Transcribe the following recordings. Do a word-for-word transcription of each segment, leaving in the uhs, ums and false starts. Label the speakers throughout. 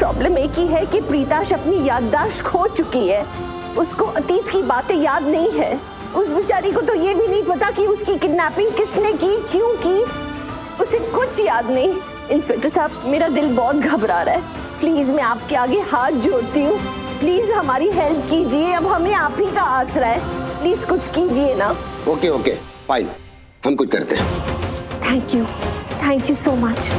Speaker 1: Problem एक ही है कि प्रीताश अपनी याददाश्त खो चुकी है। उसको अतीत की बातें याद नहीं है। उस बेचारी को तो ये भी नहीं पता कि उसकी किडनैपिंग किसने की, क्यों की, उसे कुछ याद नहीं। इंस्पेक्टर साहब, मेरा दिल बहुत घबरा रहा है। प्लीज मैं आपके आगे हाथ जोड़ती हूँ, प्लीज हमारी हेल्प कीजिए। अब हमें आप ही का आसरा है, प्लीज कुछ कीजिए ना।
Speaker 2: ओके ओके फाइन, हम कुछ करते हैं।
Speaker 1: Thank you, thank you so much.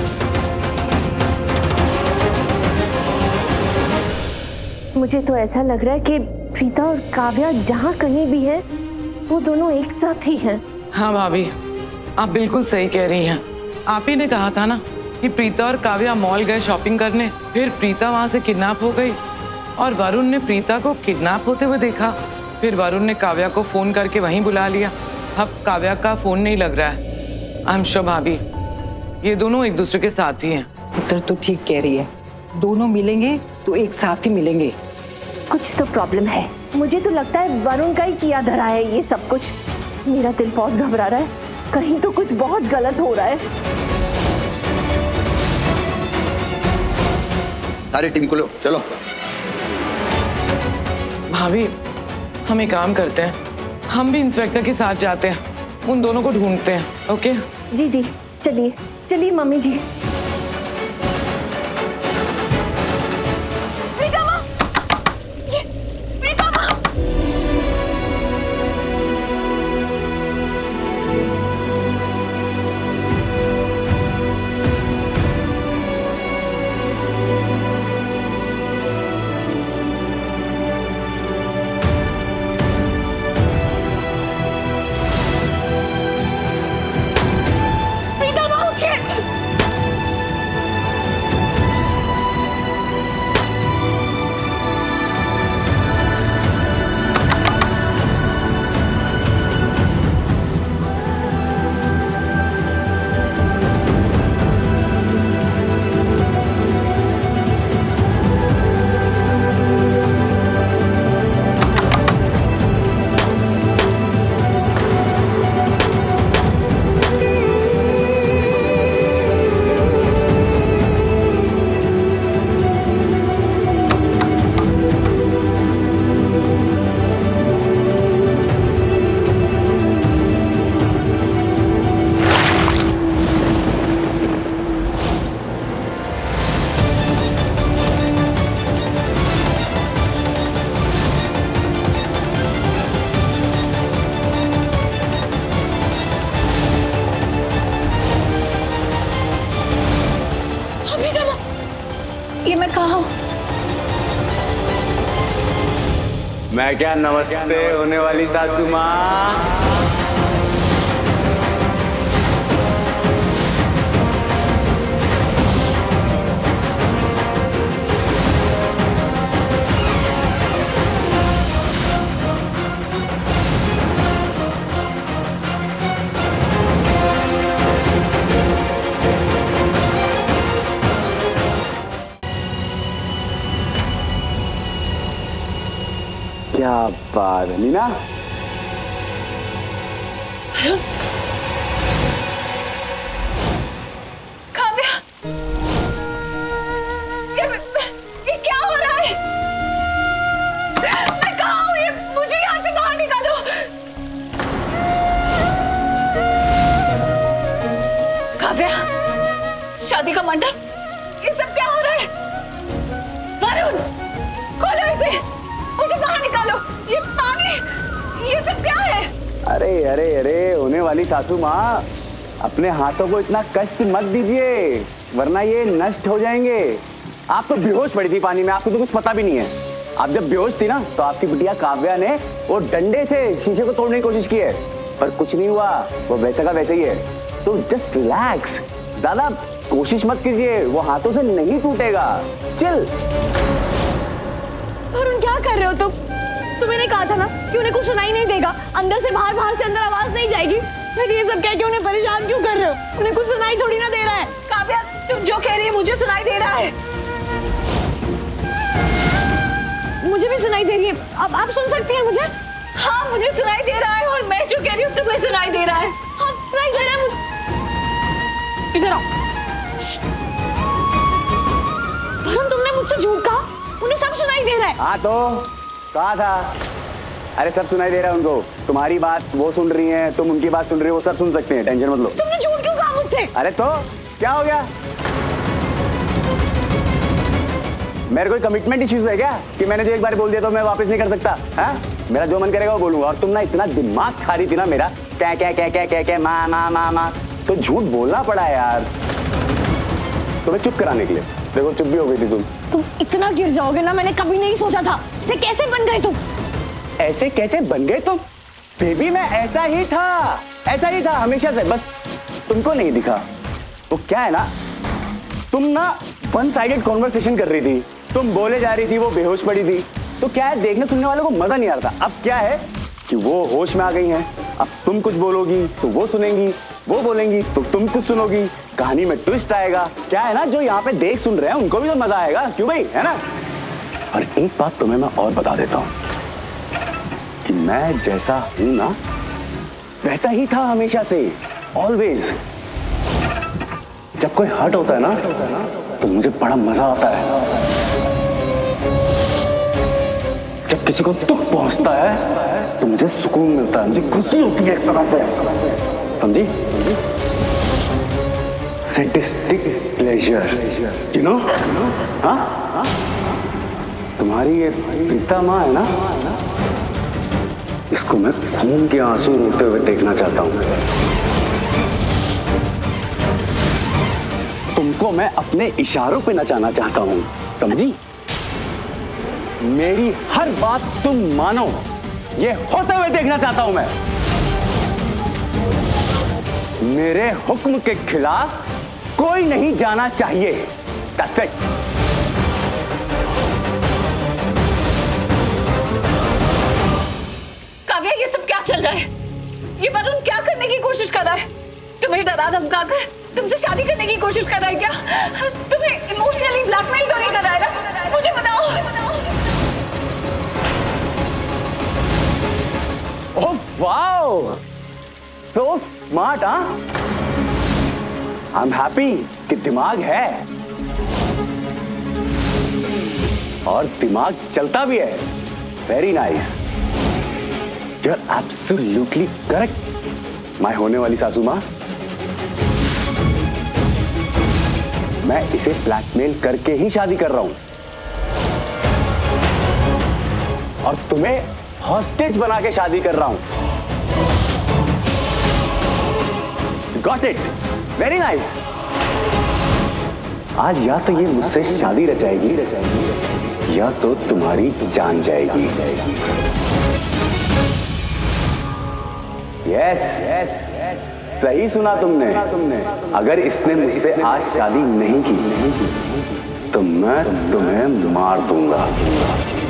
Speaker 1: मुझे तो ऐसा लग रहा है कि प्रीता और काव्या जहाँ कहीं भी है वो दोनों एक साथ ही हैं।
Speaker 3: हाँ भाभी, आप बिल्कुल सही कह रही हैं। आप ही ने कहा था ना कि प्रीता और काव्या मॉल गए शॉपिंग करने, फिर प्रीता वहां से किडनैप हो गई और वरुण ने प्रीता को किडनैप होते हुए देखा। फिर वरुण ने काव्या को फोन करके वहीं बुला लिया। अब काव्या का फोन नहीं लग रहा है। आई एम श्योर भाभी, ये दोनों एक दूसरे के साथ ही हैं।
Speaker 4: उत्तर तो ठीक कह रही है, दोनों मिलेंगे तो एक साथ ही मिलेंगे।
Speaker 1: कुछ तो प्रॉब्लम है। मुझे तो लगता है वरुण का ही किया धरा है ये सब कुछ। मेरा दिल बहुत घबरा रहा है, कहीं तो कुछ बहुत गलत हो रहा है।
Speaker 2: सारी टीम को लो, चलो।
Speaker 3: भाभी, हम एक काम करते हैं, हम भी इंस्पेक्टर के साथ जाते हैं, उन दोनों को ढूंढते हैं। ओके
Speaker 1: जी दी, चलिए चलिए मम्मी जी।
Speaker 5: ये मैं कहाँ हूँ?
Speaker 6: मैं क्या नमस्ते होने वाली सासू माँ। क्या बात है नीना।
Speaker 5: काव्या, ये, ये क्या हो रहा है? मैं कहाँ हूँ? ये मुझे यहाँ से बाहर निकालो। काव्या, शादी का मंडप, ये सब क्या हो रहा है? वरुण, खोलो इसे, मुझे बाहर निकालो। ये पानी, ये सब क्या है?
Speaker 6: अरे अरे अरे होने वाली सासू माँ, अपने हाथों को इतना कष्ट मत दीजिए वरना ये नष्ट हो जाएंगे। आप तो बेहोश पड़ी थी पानी में, आपको तो कुछ पता भी नहीं है। आप जब बेहोश थी ना तो आपकी बिटिया काव्या ने वो डंडे से शीशे को तोड़ने की कोशिश की है, पर कुछ नहीं हुआ, वो वैसे का वैसे ही है। तो जस्ट रिलैक्स, ज्यादा कोशिश मत कीजिए, वो हाथों से नहीं टूटेगा। चिल।
Speaker 5: वरुण, क्या कर रहे हो तुम? तुम्हें कहा था ना कि उन्हें कुछ सुनाई नहीं देगा, अंदर से बाहर, बाहर से अंदर आवाज नहीं जाएगी। फिर ये सब कह के उन्हें परेशान क्यों कर रहे हो? उन्हें कुछ सुनाई थोड़ी ना दे रहा है। काव्या, तुम जो कह रही है मुझे सुनाई दे रहा है। मुझे भी सुनाई दे रही है। अब आप सुन सकती हैं मुझे? हाँ, मुझे सुनाई दे रहा है और मैं जो कह रही हूँ तुम्हें सुनाई दे रहा है। हाँ, सुनाई दे रहा है मुझे। इधर आओ। वरुण, तुमने मुझसे मुझसे झूठ कहा, उन्हें सब सुनाई दे रहा है।
Speaker 6: हाँ तो कहा था, अरे सब सुनाई दे रहा है उनको। तुम्हारी बात वो सुन रही हैं, तुम उनकी बात सुन रही हो, वो सब सुन सकते हैं, टेंशन मत लो।
Speaker 5: तुमने झूठ क्यों कहा मुझसे?
Speaker 6: अरे तो क्या हो गया? मेरे कोई कमिटमेंट इश्यूज है क्या कि मैंने जो एक बार बोल दिया तो मैं वापस नहीं कर सकता? हाँ, मेरा जो मन करेगा वो बोलूंगा। और तुम ना इतना दिमाग खा रही थी ना मेरा, क्या क्या क्या क्या क्या क्या माँ माँ माँ माँ, तो झूठ बोलना पड़ा यार तुम्हें चुप कराने के लिए। देखो चुप भी हो गई थी तुम।
Speaker 5: तुम इतना गिर जाओगे ना, मैंने कभी नहीं सोचा था। इसे कैसे बन गए तुम?
Speaker 6: ऐसे कैसे बन गए तुम? बेबी मैं ऐसा ही था, ऐसा ही था हमेशा से, बस तुमको नहीं दिखा। वो क्या है ना, तुम ना वन साइडेड कॉन्वर्सेशन कर रही थी, तुम बोले जा रही थी, वो बेहोश पड़ी थी। तो क्या है, देखने सुनने वालों को मजा नहीं आ रहा था। अब क्या है कि वो होश में आ गई हैं। अब तुम कुछ बोलोगी तो वो सुनेंगी, वो बोलेंगी तो तुम कुछ सुनोगी, कहानी में ट्विस्ट आएगा। क्या है ना, जो यहाँ पे देख सुन रहे हैं उनको भी तो मजा आएगा, क्यों भाई, है ना? और एक बात तुम्हें मैं और बता देता हूँ कि मैं जैसा हूं ना वैसा ही था हमेशा से, ऑलवेज। जब कोई हर्ट होता है ना तो मुझे बड़ा मजा आता है। जब किसी को दुख पहुंचता है तो मुझे सुकून मिलता है, मुझे खुशी होती है एक तरह से, समझी? Sadistic pleasure, you know? हाँ, तुम्हारी ये प्रीता माँ है ना, इसको मैं खून के आंसू रोते हुए देखना चाहता हूं। तुमको मैं अपने इशारों पे नचाना चाहता हूं, समझी? मेरी हर बात तुम मानो, ये होते हुए देखना चाहता हूं मैं। मेरे हुक्म के खिलाफ कोई नहीं जाना चाहिए। That's it.
Speaker 5: काव्या, ये सब क्या चल रहा है? ये वरुण क्या करने की कोशिश कर रहा है? तुम्हें डरा धमका कर तुमसे शादी करने की कोशिश कर रहा है क्या? तुम्हें इमोशनली ब्लैकमेल तो नहीं कर रहा है ना? मुझे बताओ।
Speaker 6: Oh wow, so smart. हाँ, आई एम हैप्पी कि दिमाग है और दिमाग चलता भी है। Very nice, you are absolutely correct my होने वाली सासू माँ। मैं इसे ब्लैकमेल करके ही शादी कर रहा हूं और तुम्हें हॉस्टेज बना के शादी कर रहा हूं। Got it, very nice. आज या तो ये मुझसे शादी रचाएगी रचाएगी या तो तुम्हारी जान जाएगी। यस यस, सही सुना तुमने। अगर इसने मुझसे आज शादी नहीं की तो मैं तुम्हें मार दूंगा।